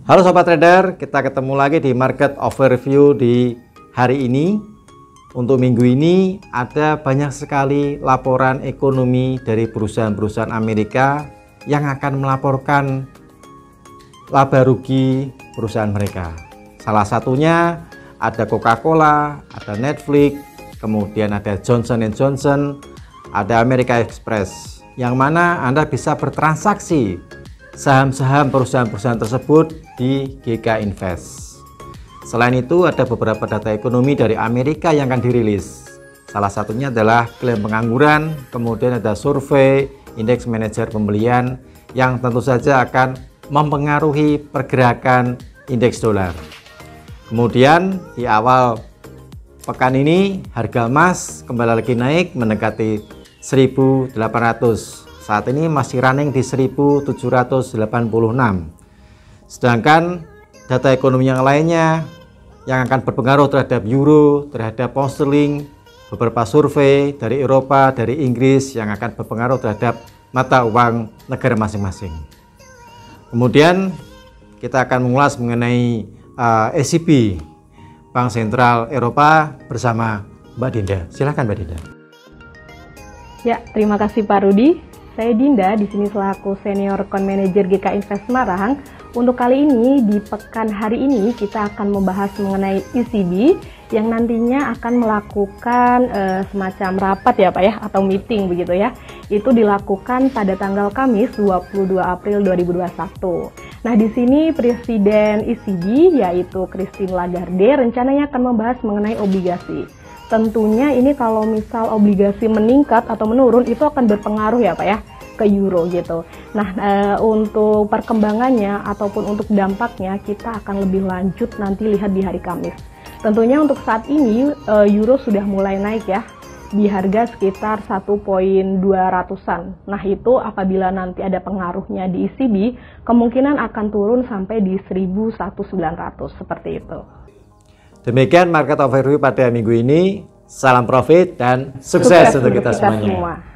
Halo Sobat Trader, kita ketemu lagi di Market Overview di hari ini. Untuk minggu ini ada banyak sekali laporan ekonomi dari perusahaan-perusahaan Amerika yang akan melaporkan laba rugi perusahaan mereka. Salah satunya ada Coca-Cola, ada Netflix, kemudian ada Johnson & Johnson, ada America Express, yang mana Anda bisa bertransaksi saham-saham perusahaan-perusahaan tersebut di GK Invest. Selain itu ada beberapa data ekonomi dari Amerika yang akan dirilis. Salah satunya adalah klaim pengangguran, kemudian ada survei indeks manajer pembelian yang tentu saja akan mempengaruhi pergerakan indeks dolar. Kemudian di awal pekan ini harga emas kembali lagi naik mendekati 1.800. Saat ini masih running di 1.786. Sedangkan data ekonomi yang lainnya yang akan berpengaruh terhadap euro, terhadap pound sterling, beberapa survei dari Eropa, dari Inggris yang akan berpengaruh terhadap mata uang negara masing-masing. Kemudian kita akan mengulas mengenai ECB, Bank Sentral Eropa, bersama Mbak Dinda. Silakan Mbak Dinda. Ya, terima kasih Pak Rudi. Saya Dinda, di sini selaku Senior Account Manager GK Invest Semarang. Untuk kali ini, di pekan hari ini, kita akan membahas mengenai ECB yang nantinya akan melakukan semacam rapat ya Pak ya, atau meeting begitu ya. Itu dilakukan pada tanggal Kamis 22 April 2021. Nah, di sini Presiden ECB yaitu Christine Lagarde rencananya akan membahas mengenai obligasi. Tentunya ini kalau misal obligasi meningkat atau menurun itu akan berpengaruh ya Pak ya ke euro gitu. Nah untuk perkembangannya ataupun untuk dampaknya kita akan lebih lanjut nanti lihat di hari Kamis. Tentunya untuk saat ini euro sudah mulai naik ya di harga sekitar 1.200-an. Nah itu apabila nanti ada pengaruhnya di ECB kemungkinan akan turun sampai di 1.900 seperti itu. Demikian market overview pada minggu ini. Salam profit dan sukses untuk kita semuanya.